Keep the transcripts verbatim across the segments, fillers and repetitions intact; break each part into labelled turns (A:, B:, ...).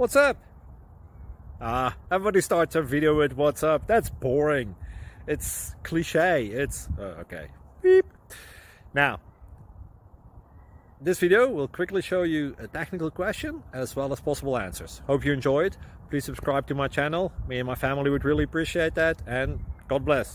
A: What's up? Ah, everybody starts a video with what's up. That's boring. It's cliche. It's uh, okay. Beep. Now, this video will quickly show you a technical question as well as possible answers. Hope you enjoyed. Please subscribe to my channel. Me and my family would really appreciate that, and God bless.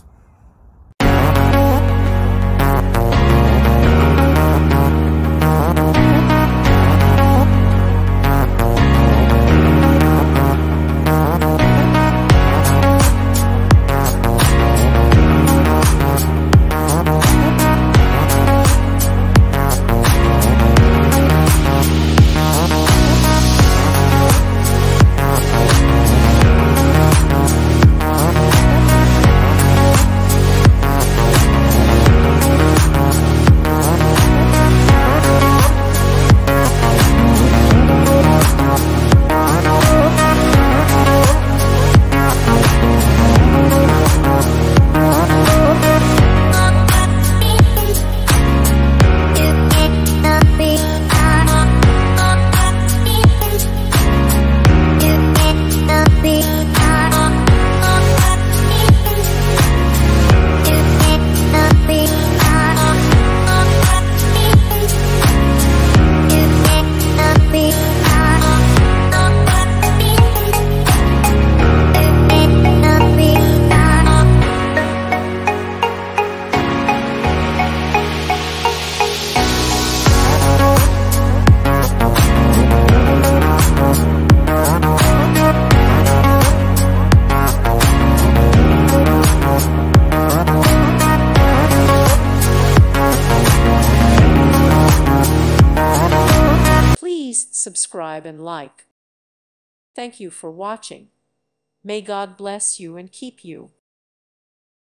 B: Subscribe and like. Thank you for watching. May God bless you and keep you.